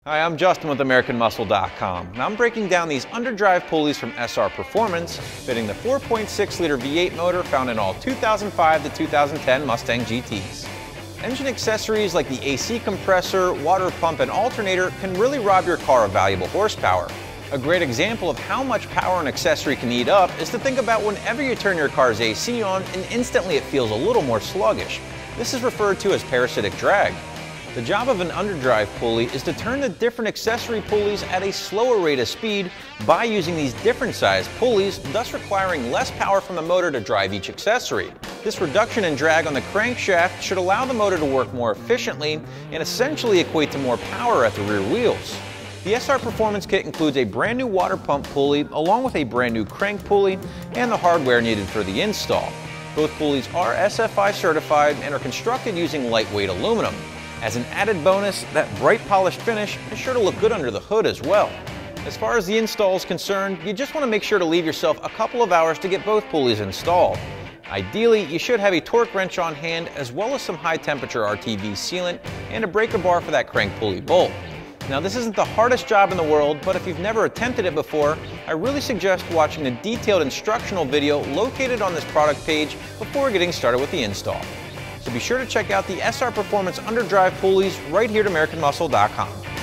Hi, I'm Justin with AmericanMuscle.com, and I'm breaking down these underdrive pulleys from SR Performance, fitting the 4.6-liter V8 motor found in all 2005 to 2010 Mustang GTs. Engine accessories like the AC compressor, water pump, and alternator can really rob your car of valuable horsepower. A great example of how much power an accessory can eat up is to think about whenever you turn your car's AC on and instantly it feels a little more sluggish. This is referred to as parasitic drag. The job of an underdrive pulley is to turn the different accessory pulleys at a slower rate of speed by using these different sized pulleys, thus requiring less power from the motor to drive each accessory. This reduction in drag on the crankshaft should allow the motor to work more efficiently and essentially equate to more power at the rear wheels. The SR Performance Kit includes a brand new water pump pulley along with a brand new crank pulley and the hardware needed for the install. Both pulleys are SFI certified and are constructed using lightweight aluminum. As an added bonus, that bright polished finish is sure to look good under the hood as well. As far as the install is concerned, you just want to make sure to leave yourself a couple of hours to get both pulleys installed. Ideally, you should have a torque wrench on hand as well as some high temperature RTV sealant and a breaker bar for that crank pulley bolt. Now, this isn't the hardest job in the world, but if you've never attempted it before, I really suggest watching the detailed instructional video located on this product page before getting started with the install. So be sure to check out the SR Performance underdrive pulleys right here at AmericanMuscle.com.